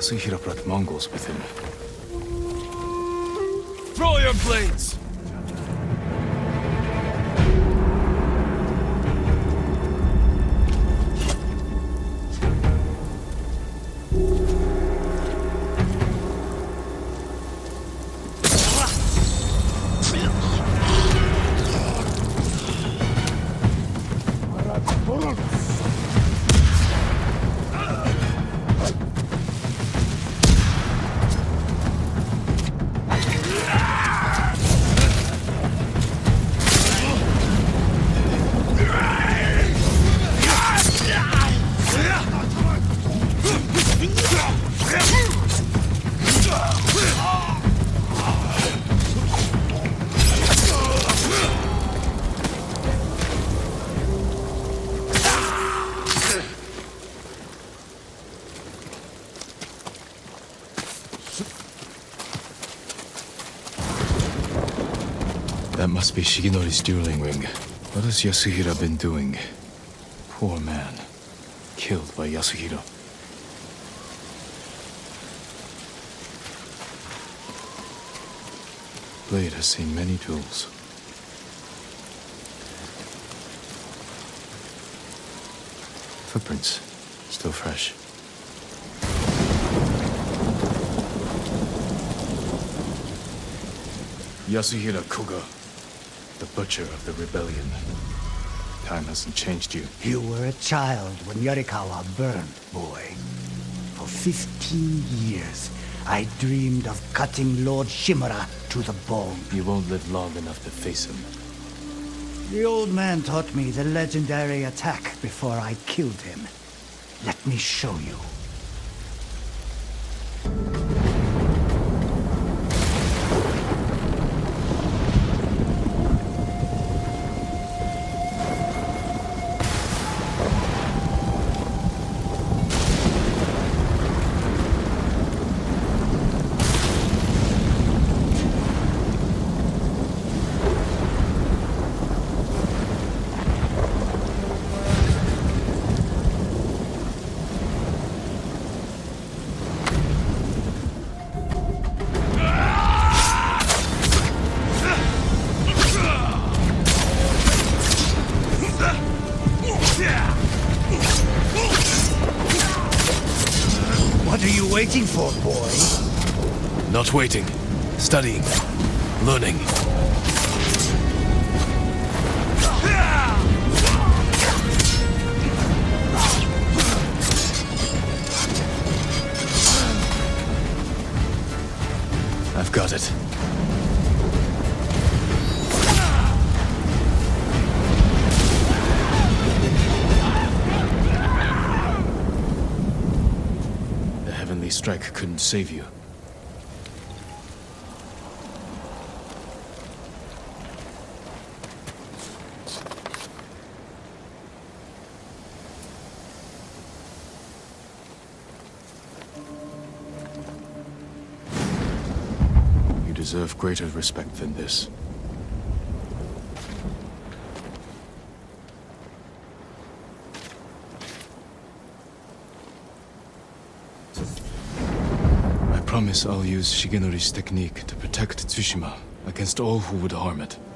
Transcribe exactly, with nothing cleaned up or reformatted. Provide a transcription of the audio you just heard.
Yasuhira brought Mongols with him. Throw your blades! That must be Shigenori's dueling ring. What has Yasuhira been doing? Poor man. Killed by Yasuhira. Blade has seen many duels. Footprints. Still fresh. Yasuhira Koga. The butcher of the rebellion. Time hasn't changed you. You were a child when Yorikawa burned, boy. For fifteen years, I dreamed of cutting Lord Shimura to the bone. You won't live long enough to face him. The old man taught me the legendary attack before I killed him. Let me show you. What are you waiting for, boy? Not waiting. Studying. Learning. I've got it. Strike couldn't save you. You deserve greater respect than this. I promise I'll use Shigenori's technique to protect Tsushima against all who would harm it.